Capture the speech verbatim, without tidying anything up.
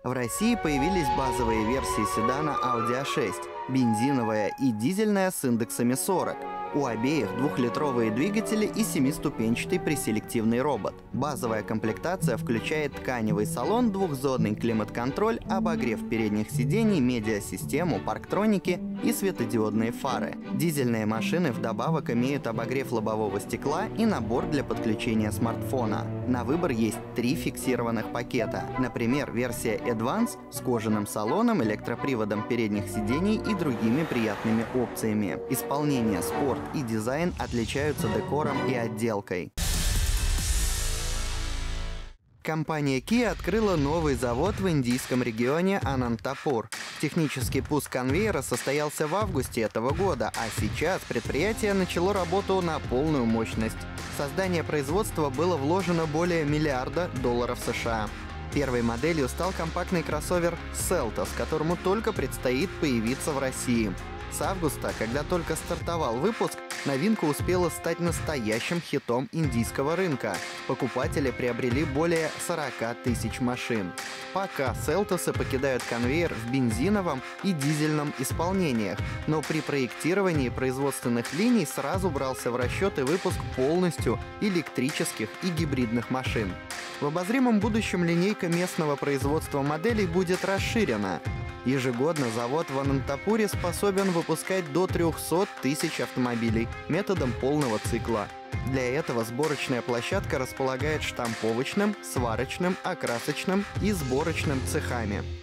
В России появились базовые версии седана Audi а шесть, бензиновая и дизельная с индексами сорок. У обеих двухлитровые двигатели и семиступенчатый преселективный робот. Базовая комплектация включает тканевый салон, двухзонный климат-контроль, обогрев передних сидений, медиасистему, парктроники и светодиодные фары. Дизельные машины вдобавок имеют обогрев лобового стекла и набор для подключения смартфона. На выбор есть три фиксированных пакета. Например, версия Advance с кожаным салоном, электроприводом передних сидений и другими приятными опциями. Исполнение, спорт и дизайн отличаются декором и отделкой. Компания Kia открыла новый завод в индийском регионе Анантапур. Технический пуск конвейера состоялся в августе этого года, а сейчас предприятие начало работу на полную мощность. В создание производства было вложено более миллиарда долларов США. Первой моделью стал компактный кроссовер Seltos, которому только предстоит появиться в России. С августа, когда только стартовал выпуск, новинка успела стать настоящим хитом индийского рынка. Покупатели приобрели более сорока тысяч машин. Пока Seltos покидают конвейер в бензиновом и дизельном исполнениях, но при проектировании производственных линий сразу брался в расчет и выпуск полностью электрических и гибридных машин. В обозримом будущем линейка местного производства моделей будет расширена. Ежегодно завод в Анантапуре способен выпускать до трёхсот тысяч автомобилей методом полного цикла. Для этого сборочная площадка располагает штамповочным, сварочным, окрасочным и сборочным цехами.